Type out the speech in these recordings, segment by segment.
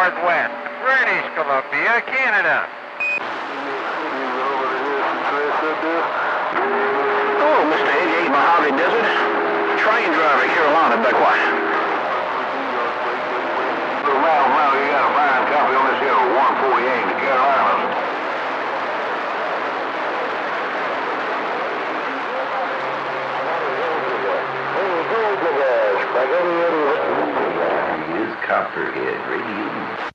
Northwest, British Columbia, Canada. Oh, Mr. 88 Mojave Desert. Train driver, Carolina, back why? Well, you got a fine copy on this here 148 to Carolinas. Is Copperhead Radio.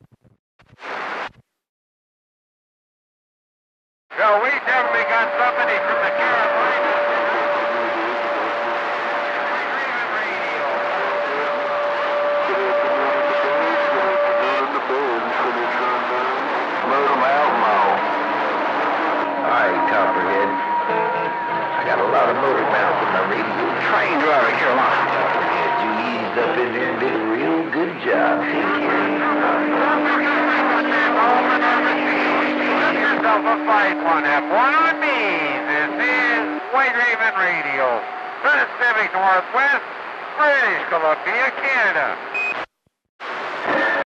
So we definitely got somebody from the Carolinas. Hi, Copperhead. I got a lot of motor mouth in my radio. Train driver, Carolina. Copperhead, you eased up in there and did a real good job. Thank you. Yourself a 5-1 F1 on me. This is White Raven Radio, Pacific Northwest, British Columbia, Canada.